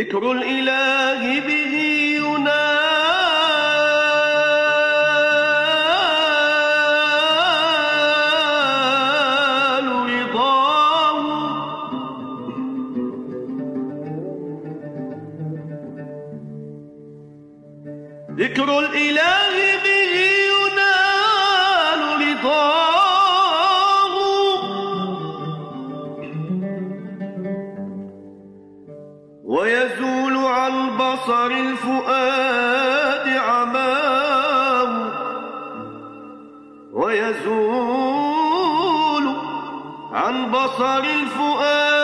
ذكر الإله به ينال رضاه. ذكر الإله به ينال رضاه، ويزول عن بصر الفؤاد عماه، ويزول عن بصر الفؤاد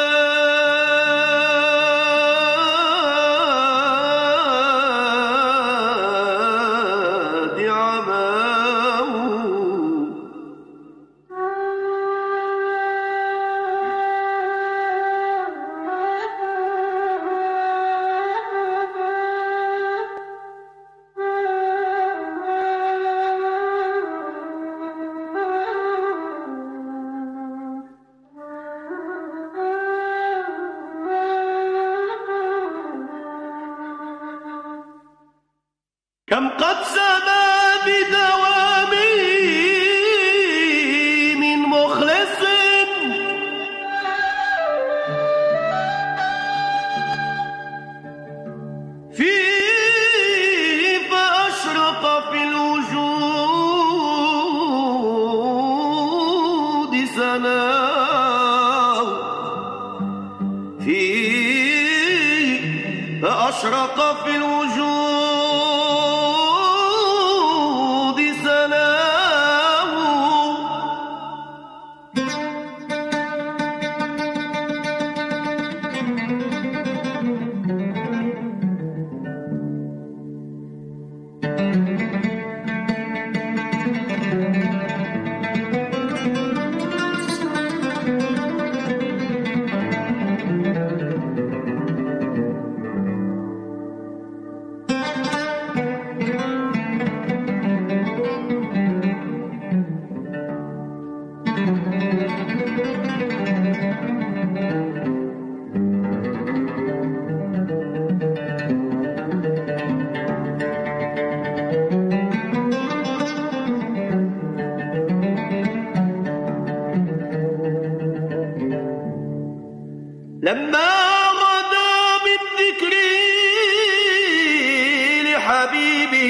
عماه. كم قد سما بدوامه من مخلص فيه فأشرق في الوجود سناه، فيه فأشرق في الوجود لما غدا من ذكري لحبيبه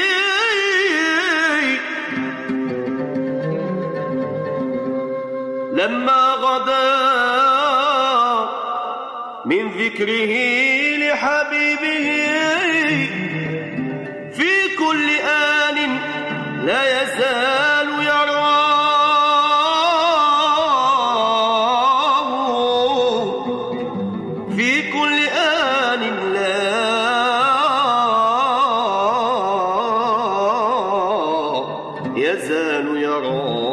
لما غدا من ذكره لحبيبه في كل آن لا يزال يراه، في كل آن لا يزال يراه.